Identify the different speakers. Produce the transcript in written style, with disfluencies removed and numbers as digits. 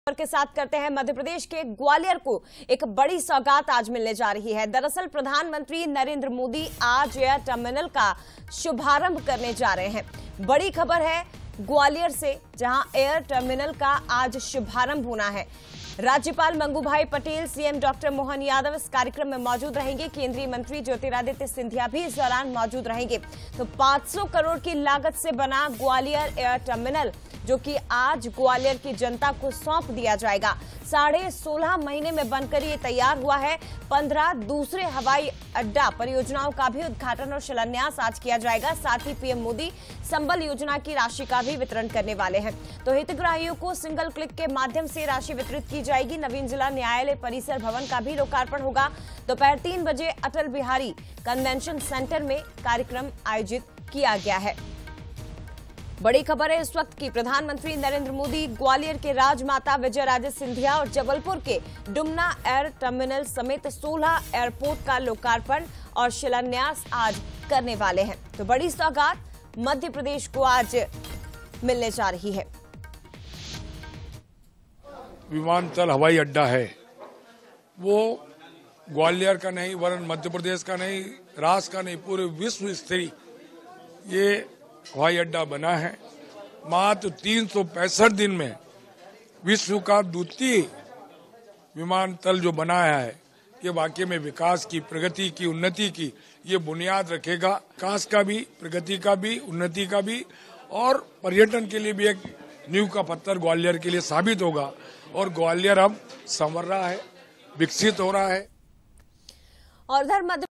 Speaker 1: के साथ करते हैं। मध्य प्रदेश के ग्वालियर को एक बड़ी सौगात आज मिलने जा रही है। दरअसल प्रधानमंत्री नरेंद्र मोदी आज एयर टर्मिनल का शुभारंभ करने जा रहे हैं। बड़ी खबर है ग्वालियर से, जहां एयर टर्मिनल का आज शुभारंभ होना है। राज्यपाल मंगूभाई पटेल, सीएम डॉक्टर मोहन यादव इस कार्यक्रम में मौजूद रहेंगे। केंद्रीय मंत्री ज्योतिरादित्य सिंधिया भी इस दौरान मौजूद रहेंगे। तो 500 करोड़ की लागत से बना ग्वालियर एयर टर्मिनल, जो कि आज ग्वालियर की जनता को सौंप दिया जाएगा। 16.5 महीने में बनकर ये तैयार हुआ है। 15 दूसरे हवाई अड्डा परियोजनाओं का भी उद्घाटन और शिलान्यास आज किया जाएगा। साथ ही पीएम मोदी संबल योजना की राशि का भी वितरण करने वाले हैं। तो हितग्राहियों को सिंगल क्लिक के माध्यम से राशि वितरित की जाएगी। नवीन जिला न्यायालय परिसर भवन का भी लोकार्पण होगा। दोपहर 3 बजे अटल बिहारी कन्वेंशन सेंटर में कार्यक्रम आयोजित किया गया है। बड़ी खबर है इस वक्त की। प्रधानमंत्री नरेंद्र मोदी ग्वालियर के राजमाता विजयराजे सिंधिया और जबलपुर के डुमना एयर टर्मिनल समेत 16 एयरपोर्ट का लोकार्पण और शिलान्यास आज करने वाले हैं। तो बड़ी सौगात मध्य प्रदेश को आज मिलने जा रही है।
Speaker 2: विमानतल हवाई अड्डा है, वो ग्वालियर का नहीं, वरन मध्य प्रदेश का नहीं, राष्ट्र का नहीं, पूरे विश्व स्तरीय ये हवाई अड्डा बना है। मात्र 365 दिन में विश्व का द्वितीय विमानतल जो बनाया है, ये वाकई में विकास की, प्रगति की, उन्नति की ये बुनियाद रखेगा। विकास का भी, प्रगति का भी, उन्नति का भी, और पर्यटन के लिए भी एक नींव का पत्थर ग्वालियर के लिए साबित होगा। और ग्वालियर अब संवर रहा है, विकसित हो रहा है।
Speaker 1: और उधर मध्य